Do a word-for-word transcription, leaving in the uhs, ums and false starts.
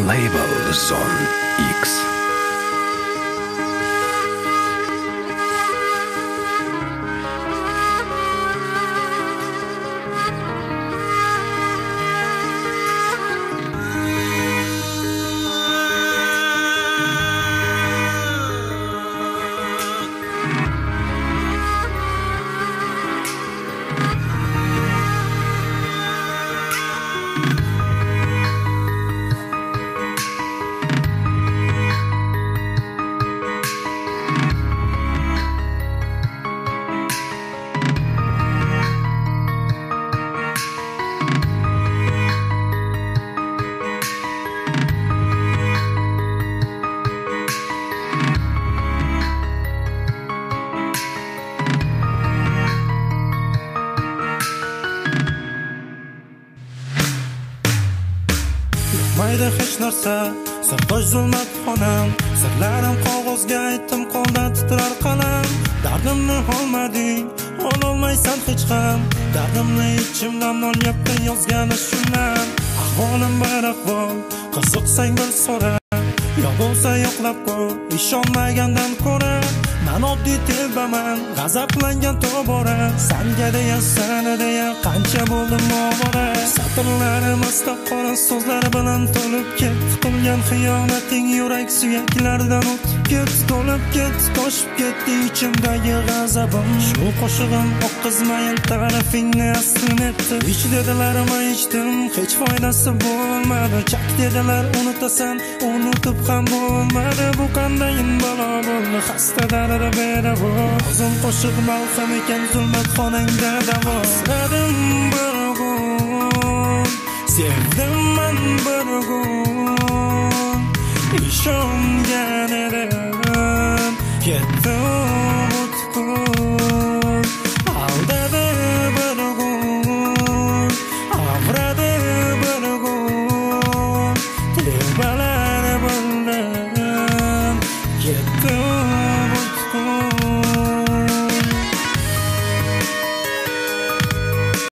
Label Zone X. Mayda hech narsa, sirdosh zulmat xonam, sirlarim qog'ozga aytdim, qo'lda titrar qalam. Dardimni olmading, ololmaysan hech ham. Dardimni ichimdan olyapti yozgani shundan. Ahvolim bir ahvol, qiziqsang bir so'ra. Yo bo'lsa yo'qlab qo'y, ishonmagandan ko'ra. Men oddiy telbaman, g'azablangan tobora. Sanga deya, sana deya qancha bo'ldim ovora. Satrlarim asta qora so'zlar bilan to'lib ketdi. Qilgan xiyonating yurak suyaklaridan o'tib ketdi. To'lib ketdi, toshib ketdi ichimdagi g'azabim. Shu qo'shig'im oqizmayin tarafingni aslinetdi. Ich dedilarmi ichdim, hech foydasi bo'lmadi. Chak dedilar unutasan, unutib ham bo'lmadi. Bu qanday balo bo'ldi, xasta darada bedavo. O'zim qo'shiq malham ekan zulmat xonangda davo. Sevdim bir gun, sevdim men bir gun. Ishongan edim, ketdi butkul. Aldadi bir gun, avradi bir gun. Telbalar bo'ldim, ketdi